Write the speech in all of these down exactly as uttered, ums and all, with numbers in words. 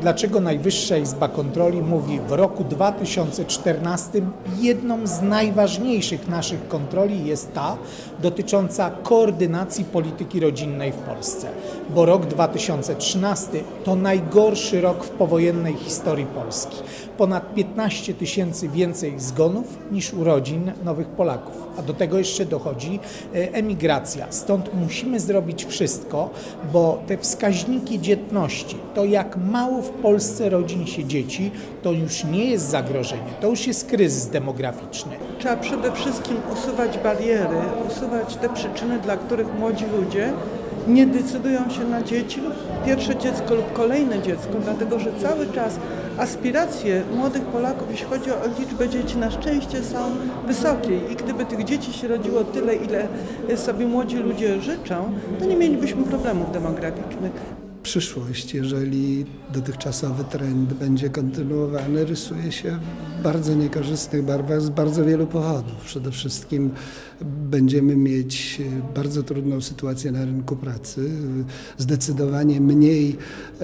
Dlaczego Najwyższa Izba Kontroli mówi w roku dwa tysiące czternastym jedną z najważniejszych naszych kontroli jest ta dotycząca koordynacji polityki rodzinnej w Polsce, bo rok dwa tysiące trzynasty to najgorszy rok w powojennej historii Polski. Ponad piętnaście tysięcy więcej zgonów niż urodzin nowych Polaków, a do tego jeszcze dochodzi emigracja. Stąd musimy zrobić wszystko, bo te wskaźniki dzietności, to jak mało w Polsce rodzin się dzieci, to już nie jest zagrożenie, to już jest kryzys demograficzny. Trzeba przede wszystkim usuwać bariery, usuwać te przyczyny, dla których młodzi ludzie nie decydują się na dzieci lub pierwsze dziecko lub kolejne dziecko, dlatego że cały czas aspiracje młodych Polaków, jeśli chodzi o liczbę dzieci, na szczęście są wysokie i gdyby tych dzieci się rodziło tyle, ile sobie młodzi ludzie życzą, to nie mielibyśmy problemów demograficznych. Przyszłość, jeżeli dotychczasowy trend będzie kontynuowany, rysuje się w bardzo niekorzystnych barwach z bardzo wielu powodów. Przede wszystkim będziemy mieć bardzo trudną sytuację na rynku pracy, zdecydowanie mniej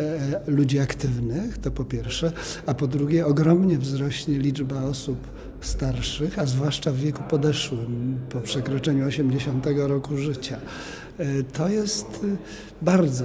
ludzi aktywnych, to po pierwsze, a po drugie ogromnie wzrośnie liczba osób starszych, a zwłaszcza w wieku podeszłym, po przekroczeniu osiemdziesiątego roku życia. To jest bardzo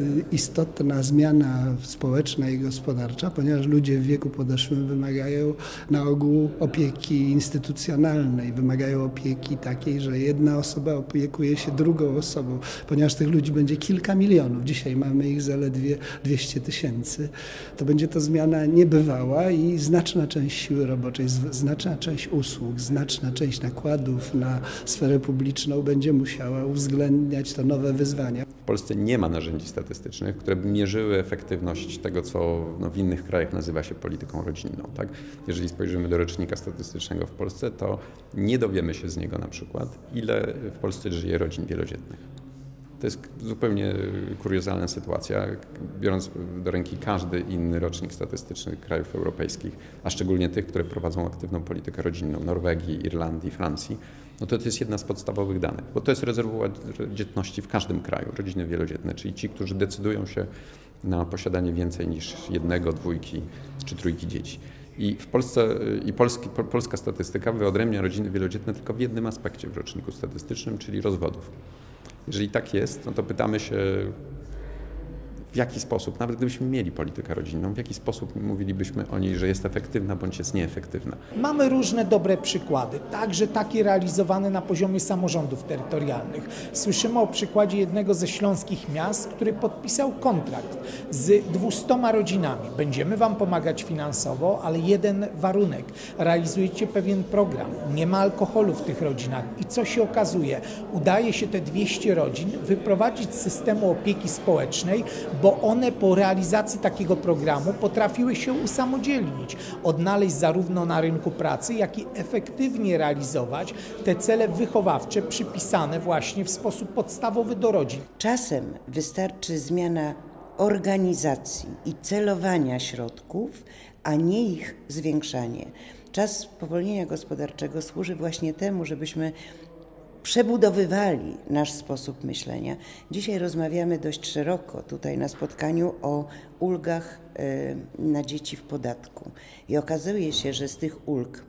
istotna zmiana społeczna i gospodarcza, ponieważ ludzie w wieku podeszłym wymagają na ogół opieki instytucjonalnej, wymagają opieki takiej, że jedna osoba opiekuje się drugą osobą, ponieważ tych ludzi będzie kilka milionów, dzisiaj mamy ich zaledwie dwieście tysięcy, to będzie to zmiana niebywała i znaczna część siły roboczej, znaczna część usług, znaczna część nakładów na sferę publiczną będzie musiała uwzględniać to nowe wyzwania. W Polsce nie ma narzędzi statystycznych, które by mierzyły efektywność tego, co no, w innych krajach nazywa się polityką rodzinną. Tak? Jeżeli spojrzymy do rocznika statystycznego w Polsce, to nie dowiemy się z niego na przykład, ile w Polsce żyje rodzin wielodzietnych. To jest zupełnie kuriozalna sytuacja, biorąc do ręki każdy inny rocznik statystyczny krajów europejskich, a szczególnie tych, które prowadzą aktywną politykę rodzinną, Norwegii, Irlandii, Francji, no to to jest jedna z podstawowych danych, bo to jest rezerwuar dzietności w każdym kraju, rodziny wielodzietne, czyli ci, którzy decydują się na posiadanie więcej niż jednego, dwójki czy trójki dzieci. I w Polsce i polski, polska statystyka wyodrębnia rodziny wielodzietne tylko w jednym aspekcie w roczniku statystycznym, czyli rozwodów. Jeżeli tak jest, no to pytamy się, w jaki sposób, nawet gdybyśmy mieli politykę rodzinną, w jaki sposób mówilibyśmy o niej, że jest efektywna bądź jest nieefektywna. Mamy różne dobre przykłady, także takie realizowane na poziomie samorządów terytorialnych. Słyszymy o przykładzie jednego ze śląskich miast, który podpisał kontrakt z dwustoma rodzinami. Będziemy wam pomagać finansowo, ale jeden warunek. Realizujecie pewien program. Nie ma alkoholu w tych rodzinach. I co się okazuje? Udaje się te dwieście rodzin wyprowadzić z systemu opieki społecznej, bo one po realizacji takiego programu potrafiły się usamodzielnić, odnaleźć zarówno na rynku pracy, jak i efektywnie realizować te cele wychowawcze przypisane właśnie w sposób podstawowy do rodzin. Czasem wystarczy zmiana organizacji i celowania środków, a nie ich zwiększanie. Czas spowolnienia gospodarczego służy właśnie temu, żebyśmy przebudowywali nasz sposób myślenia. Dzisiaj rozmawiamy dość szeroko tutaj na spotkaniu o ulgach na dzieci w podatku. I okazuje się, że z tych ulg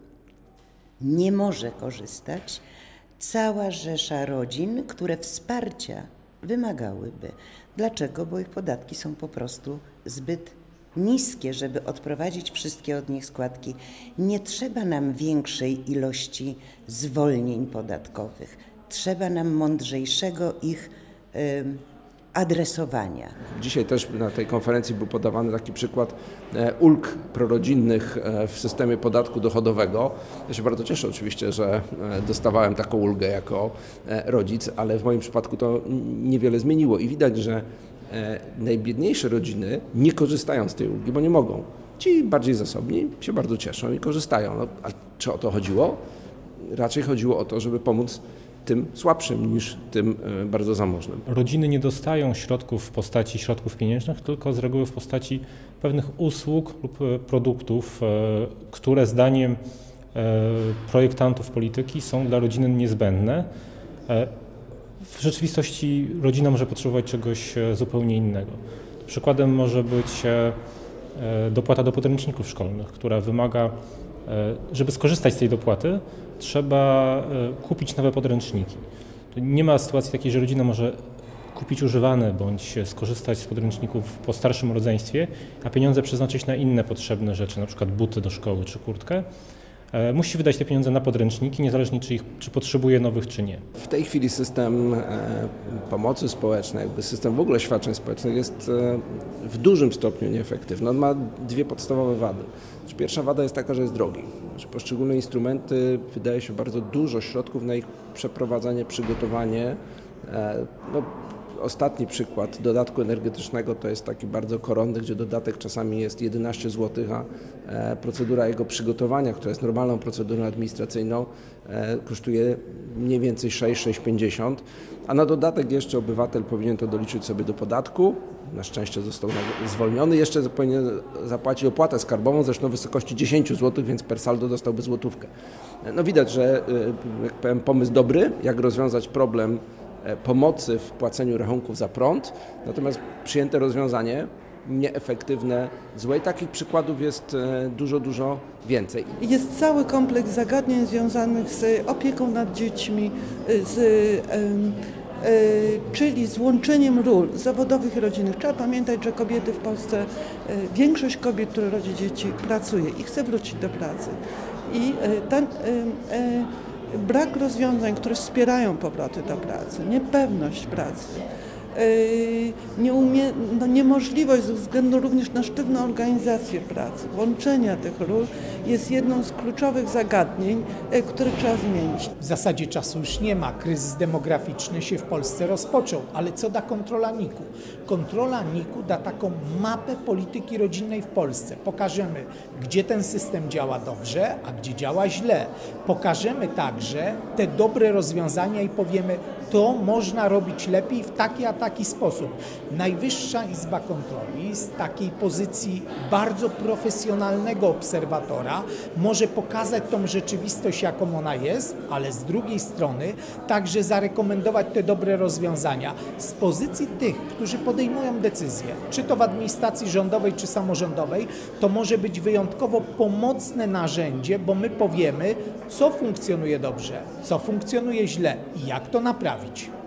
nie może korzystać cała rzesza rodzin, które wsparcia wymagałyby. Dlaczego? Bo ich podatki są po prostu zbyt niskie, żeby odprowadzić wszystkie od nich składki. Nie trzeba nam większej ilości zwolnień podatkowych. Trzeba nam mądrzejszego ich y, adresowania. Dzisiaj też na tej konferencji był podawany taki przykład ulg prorodzinnych w systemie podatku dochodowego. Ja się bardzo cieszę oczywiście, że dostawałem taką ulgę jako rodzic, ale w moim przypadku to niewiele zmieniło i widać, że najbiedniejsze rodziny nie korzystają z tej ulgi, bo nie mogą. Ci bardziej zasobni się bardzo cieszą i korzystają. No, a czy o to chodziło? Raczej chodziło o to, żeby pomóc tym słabszym niż tym bardzo zamożnym. Rodziny nie dostają środków w postaci środków pieniężnych, tylko z reguły w postaci pewnych usług lub produktów, które zdaniem projektantów polityki są dla rodziny niezbędne. W rzeczywistości rodzina może potrzebować czegoś zupełnie innego. Przykładem może być dopłata do podręczników szkolnych, która wymaga, żeby skorzystać z tej dopłaty, trzeba kupić nowe podręczniki. Nie ma sytuacji takiej, że rodzina może kupić używane bądź skorzystać z podręczników po starszym rodzeństwie, a pieniądze przeznaczyć na inne potrzebne rzeczy, na przykład buty do szkoły czy kurtkę. Musi wydać te pieniądze na podręczniki, niezależnie czy, ich, czy potrzebuje nowych, czy nie. W tej chwili system pomocy społecznej, jakby system w ogóle świadczeń społecznych jest w dużym stopniu nieefektywny. On ma dwie podstawowe wady. Pierwsza wada jest taka, że jest drogi. Poszczególne instrumenty, wydaje się bardzo dużo środków na ich przeprowadzanie, przygotowanie. No, ostatni przykład dodatku energetycznego to jest taki bardzo koronny, gdzie dodatek czasami jest jedenaście złotych, a procedura jego przygotowania, która jest normalną procedurą administracyjną, kosztuje mniej więcej sześć, sześć pięćdziesiąt, a na dodatek jeszcze obywatel powinien to doliczyć sobie do podatku. Na szczęście został zwolniony, jeszcze powinien zapłacić opłatę skarbową, zresztą w wysokości dziesięć złotych, więc per saldo dostałby złotówkę. No widać, że jak powiem, pomysł dobry, jak rozwiązać problem pomocy w płaceniu rachunków za prąd, natomiast przyjęte rozwiązanie nieefektywne, złe. I takich przykładów jest dużo, dużo więcej. Jest cały kompleks zagadnień związanych z opieką nad dziećmi, z, y, y, czyli z łączeniem ról zawodowych i rodzinnych. Trzeba pamiętać, że kobiety w Polsce, y, większość kobiet, które rodzi dzieci, pracuje i chce wrócić do pracy. I y, ten, y, y, brak rozwiązań, które wspierają powroty do pracy, niepewność pracy, Nieumie, no niemożliwość ze względu również na sztywną organizację pracy, łączenia tych ról jest jedną z kluczowych zagadnień, które trzeba zmienić. W zasadzie czasu już nie ma. Kryzys demograficzny się w Polsce rozpoczął, ale co da kontrola N I K u? Kontrola N I K u da taką mapę polityki rodzinnej w Polsce. Pokażemy, gdzie ten system działa dobrze, a gdzie działa źle. Pokażemy także te dobre rozwiązania i powiemy, to można robić lepiej w taki a taki sposób. Najwyższa Izba Kontroli z takiej pozycji bardzo profesjonalnego obserwatora może pokazać tą rzeczywistość, jaką ona jest, ale z drugiej strony także zarekomendować te dobre rozwiązania z pozycji tych, którzy podejmują decyzje, czy to w administracji rządowej, czy samorządowej, to może być wyjątkowo pomocne narzędzie, bo my powiemy, co funkcjonuje dobrze, co funkcjonuje źle i jak to naprawić.